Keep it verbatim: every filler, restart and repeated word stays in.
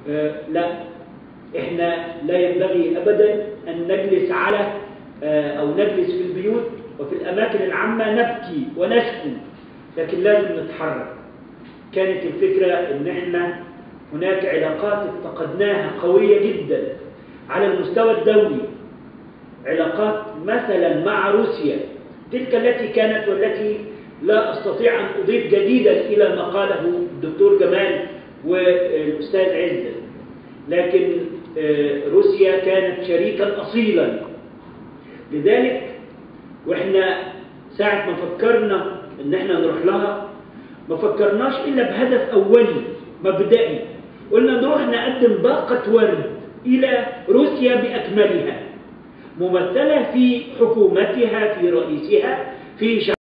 آه لا، احنا لا ينبغي ابدا ان نجلس على آه او نجلس في البيوت وفي الاماكن العامه نبكي ونشكو، لكن لازم نتحرك. كانت الفكره ان احنا هناك علاقات افتقدناها قويه جدا على المستوى الدولي، علاقات مثلا مع روسيا تلك التي كانت والتي لا استطيع ان اضيف جديدا الى ما قاله الدكتور جمال والاستاذ عزت، لكن روسيا كانت شريكا اصيلا. لذلك واحنا ساعه ما فكرنا ان احنا نروح لها ما فكرناش الا بهدف اولي مبدئي، قلنا نروح نقدم باقه ورد الى روسيا باكملها، ممثله في حكومتها، في رئيسها، في